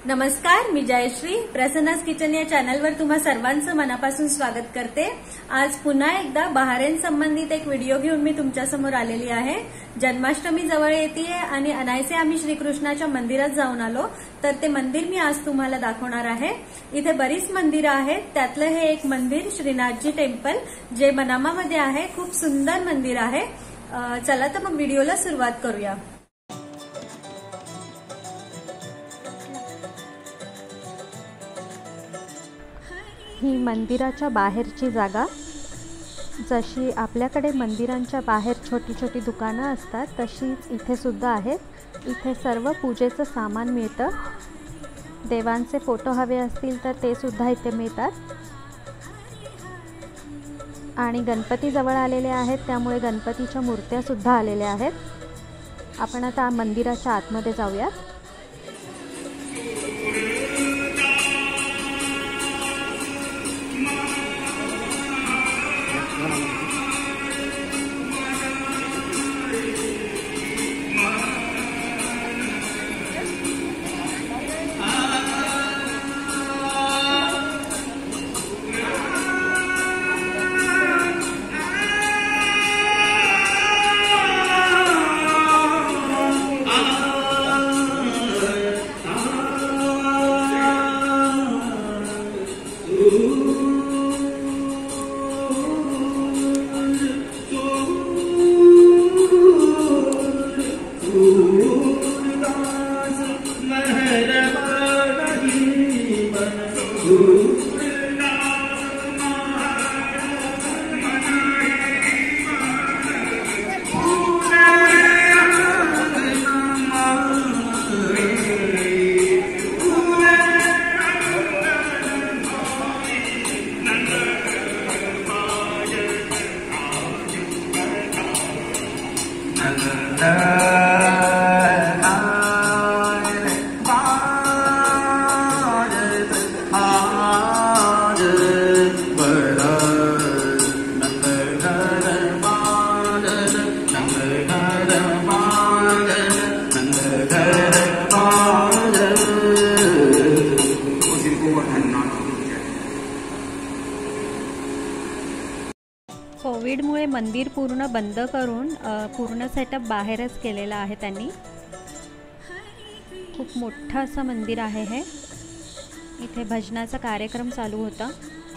नमस्कार, मी जयश्री प्रसन्नास किचन या चॅनलवर तुम्हा सर्वांचं मनापासून स्वागत करते। आज पुन्हा एकदा बहारेन संबंधित एक व्हिडिओ घेऊन मी तुमच्या समोर आलेली आहे। जन्माष्टमी जवळ येतेय आणि अनायसे आम्ही श्रीकृष्णाच्या मंदिरात जाऊन आलो, तर ते मंदिर मी आज तुम्हाला दाखवणार आहे। इथे बरीच मंदिरं आहेत, त्यातलं हे एक मंदिर श्रीनाथजी टेम्पल जे मनामामध्ये आहे। खूप सुंदर मंदिर आहे। चला तर मग व्हिडिओला सुरुवात करूया। ही मंदिराच्या बाहेरची जागा। जशी आपल्याकडे मंदिरांच्या बाहेर छोटी छोटी दुकानं असतात तशीच इथे सुद्धा आहेत। इथे सर्व पूजेचं सामान मिळतं। देवांचे फोटो हवे असतील तर ते सुद्धा इथे मिळतात। आणि गणपती जवळ आलेले आहेत, त्यामुळे गणपतीच्या मूर्त्या सुद्धा आलेल्या आहेत। आपण आता मंदिराच्या आतमध्ये जाऊयात। कोविडमुळे मंदिर पूर्ण बंद करून पूर्ण सेटअप बाहेरच केलेला आहे त्यांनी। खूप मोठं असं मंदिर आहे हे। इथे भजनाचा कार्यक्रम चालू होता।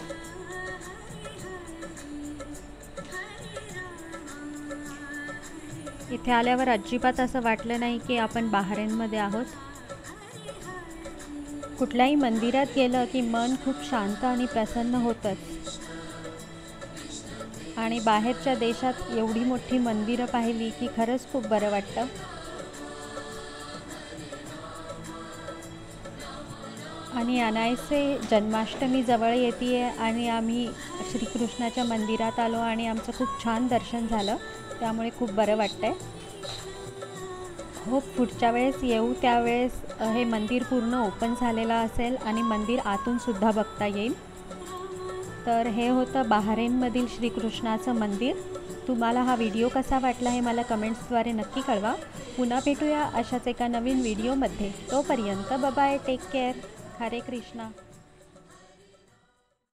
इथे आल्यावर अजिबात असं वाटलं नाही की आपण बहारेनमध्ये आहोत। कुठल्याही मंदिरात गेलं की मन खूप शांत आणि प्रसन्न होतंच। आणि बाहेरच्या देशात एवढी मोठी मंदिरं पाहिली की खरंच खूप बरं वाटतं। आणि अनायसे जन्माष्टमी जवळ येतेय आणि आम्ही श्रीकृष्णाच्या मंदिरात आलो आणि आमचं खूप छान दर्शन झालं, त्यामुळे खूप बरं वाटतंय। हो, पुढच्या वेळेस येऊ त्यावेळेस हे मंदिर पूर्ण ओपन झालेलं असेल आणि मंदिर आतून सुद्धा बघता येईल। तर हे होतं बहारेनमधील श्रीकृष्णाचं मंदिर। तुम्हाला हा व्हिडिओ कसा वाटला हे मला कमेंट्सद्वारे नक्की कळवा। पुन्हा भेटूया अशाच एका नवीन व्हिडिओमध्ये। तोपर्यंत बाय बाय, टेक केअर, हरे कृष्णा।